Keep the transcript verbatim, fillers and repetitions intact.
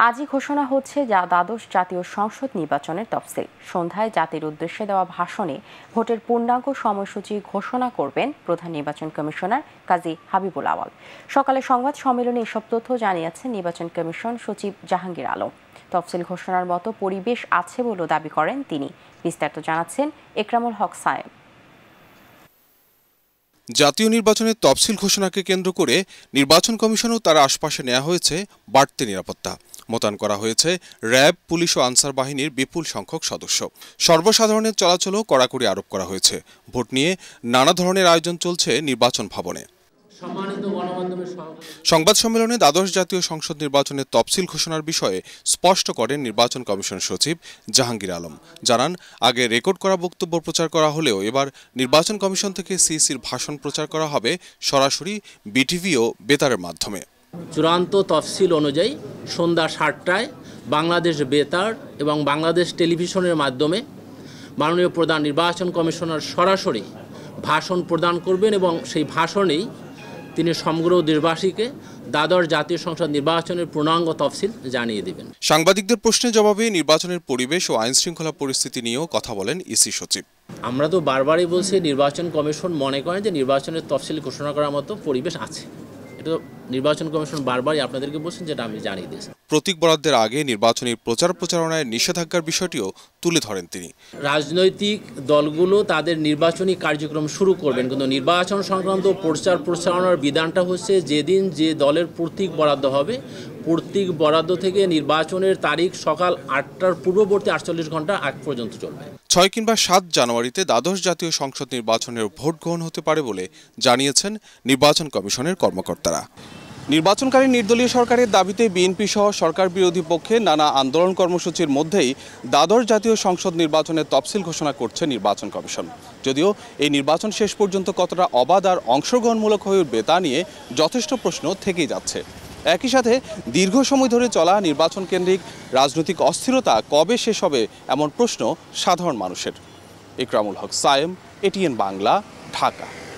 আজই ঘোষণা হচ্ছে যা দ্বাদশ জাতীয় সংসদ নির্বাচনের তফসিল। সন্ধ্যায় জাতির উদ্দেশ্যে দেওয়া ভাষণে ভোটের পূর্ণাঙ্গ সময়সূচি ঘোষণা করবেন প্রধান নির্বাচন কমিশনার কাজী হাবিবুল আওয়াল। সকালে সংবাদ সম্মেলনে এসব তথ্য জানিয়েছেন নির্বাচন কমিশন সচিব জাহাঙ্গীর আলম। তফসিল ঘোষণার মতো পরিবেশ আছে বলেও দাবি করেন তিনি। বিস্তারিত জানাচ্ছেন একরামুল হক সায়েম। জাতীয় নির্বাচনের তফসিল ঘোষণাকে কেন্দ্র করে নির্বাচন কমিশন ও তার আশপাশে নেওয়া হয়েছে বাড়তি নিরাপত্তা। মোতায়েন করা হয়েছে র্যাব, পুলিশ ও আনসার বাহিনীর বিপুল সংখ্যক সদস্য। সর্বসাধারণের চলাচলও কড়াকড়ি আরোপ করা হয়েছে। ভোট নিয়ে নানা ধরনের আয়োজন চলছে নির্বাচন ভবনে। সংবাদ সম্মেলনে দ্বাদশ জাতীয় সংসদ নির্বাচনের তফসিল ঘোষণার বিষয়ে স্পষ্ট করেন নির্বাচন কমিশন সচিব জাহাঙ্গীর আলম। জানান, আগে রেকর্ড করা বক্তব্য প্রচার করা হলেও এবার নির্বাচন কমিশন থেকে সিইসির ভাষণ প্রচার করা হবে সরাসরি বিটিভি ও বেতারের মাধ্যমে। চূড়ান্ত তফসিল অনুযায়ী সন্ধ্যা সাতটায় বাংলাদেশ বেতার এবং বাংলাদেশ টেলিভিশনের মাধ্যমে মাননীয় প্রধান নির্বাচন কমিশনার সরাসরি ভাষণ প্রদান করবেন এবং সেই ভাষণেই তিনি সমগ্র দেশবাসীকে দ্বাদশ জাতীয় সংসদ নির্বাচনের পূর্ণাঙ্গ তফসিল জানিয়ে দেবেন। সাংবাদিকদের প্রশ্নের জবাবে নির্বাচনের পরিবেশ ও আইন শৃঙ্খলা পরিস্থিতি নিয়েও কথা বলেন ইসি সচিব। আমরা তো বারবারই বলছি, নির্বাচন কমিশন মনে করেন যে নির্বাচনের তফসিল ঘোষণা করার মতো পরিবেশ আছে। এটা নির্বাচন কমিশন বারবারই আপনাদেরকে বলছেন, যেটা আমি জানিয়ে দিয়েছি। প্রতীক বরাদ্দের আগে নির্বাচনী প্রচার প্রচারণায় নিষেধাজ্ঞার বিষয়টিও তুলে ধরেন তিনি। রাজনৈতিক দলগুলো তাদের নির্বাচনী কার্যক্রম শুরু করবেন, কিন্তু নির্বাচন সংক্রান্ত প্রচার প্রচারণার বিধানটা হচ্ছে যেদিন যে দলের প্রতীক বরাদ্দ হবে, প্রতীক বরাদ্দ থেকে নির্বাচনের তারিখ সকাল আটটার পূর্ববর্তী আটচল্লিশ ঘন্টা আগ পর্যন্ত চলবে। ছয় কিংবা সাত জানুয়ারিতে দ্বাদশ জাতীয় সংসদ নির্বাচনের ভোট গ্রহণ হতে পারে বলে জানিয়েছেন নির্বাচন কমিশনের কর্মকর্তারা। নির্বাচনকারী নির্দলীয় সরকারের দাবিতে বিএনপি সহ সরকার বিরোধী পক্ষে নানা আন্দোলন কর্মসূচির মধ্যেই দ্বাদশ জাতীয় সংসদ নির্বাচনের তফসিল ঘোষণা করছে নির্বাচন কমিশন। যদিও এই নির্বাচন শেষ পর্যন্ত কতটা অবাধ আর অংশগ্রহণমূলক হয়ে উঠবে তা নিয়ে যথেষ্ট প্রশ্ন থেকেই যাচ্ছে। একই সাথে দীর্ঘ সময় ধরে চলা নির্বাচন কেন্দ্রিক রাজনৈতিক অস্থিরতা কবে শেষ হবে এমন প্রশ্ন সাধারণ মানুষের। একরামুল হক সায়েম, এটিএন বাংলা, ঢাকা।